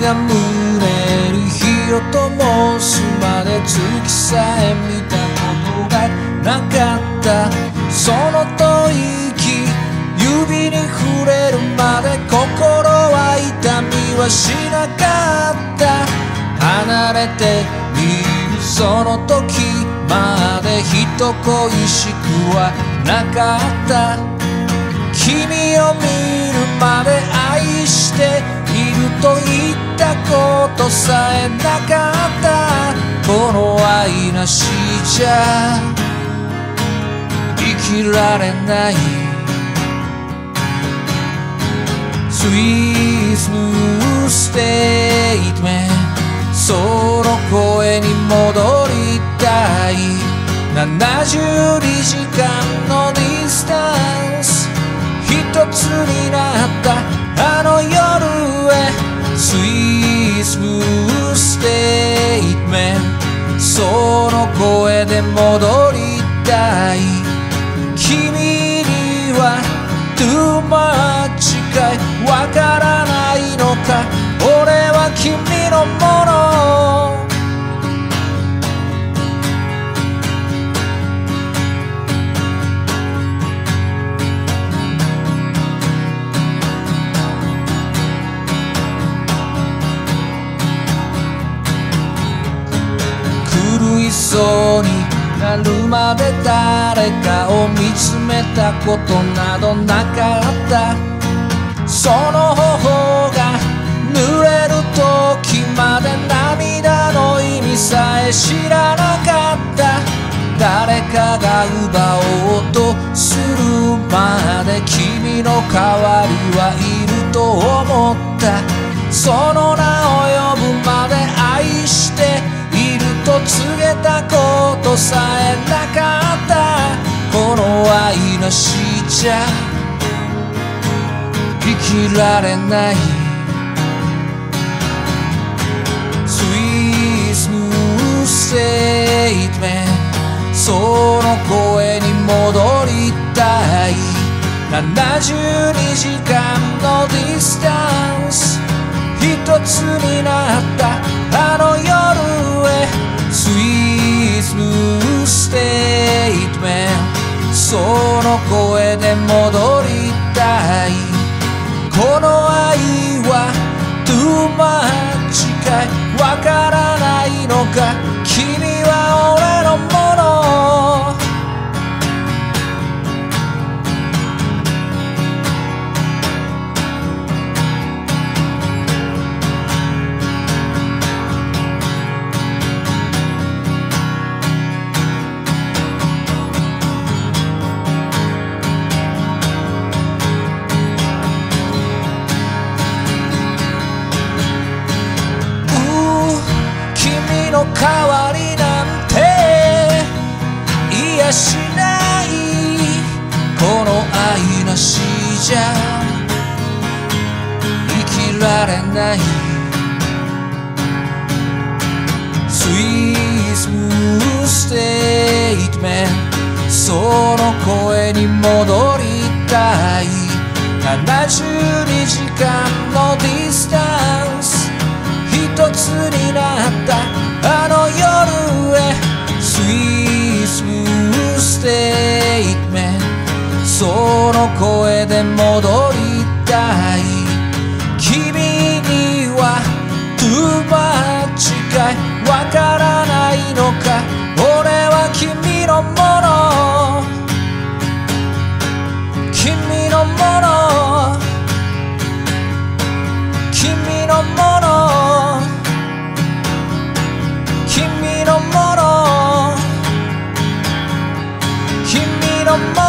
が胸に火を灯すまで月さえ見たことがなかった。その吐息指に触れるまで心は痛みはしなかった。離れているその時まで人恋しくはなかった。君を見るまで愛していると言ったことさえなかった。この愛なしじゃ生きられない。Sweet smooth statement その声に戻りたい。72時間のディスタンス一つになったあの夜へ Sweet smooth statement その声で戻りたい。君には too much かいわからないのか。俺は君のもの。狂いそうになるまで誰かを見つめたことなどなかった。その頬が濡れる時まで涙の意味さえ知らなかった。誰かが奪おうとするまで君の代わりはいると思った。その名を呼ぶまで愛していると告げたことさえなかった。この愛なしじゃ生きられない。 Sweet smooth statement その声に戻りたい。72時間のディスタンス一つになったあの夜へ Sweet smooth statement その声で戻りたい。この愛は too much かいわからないのか。君は俺のもの。代わりなんていやしない。この愛なしじゃ生きられない。 Sweet smooth statement その声に戻りたい。72時間のディスタンス一つになったあの夜へ Sweet smooth statement その声で戻りたい。君には too much かいわからないのか。俺は君のもの。君のもの。君のもの。君のもの。君のもの。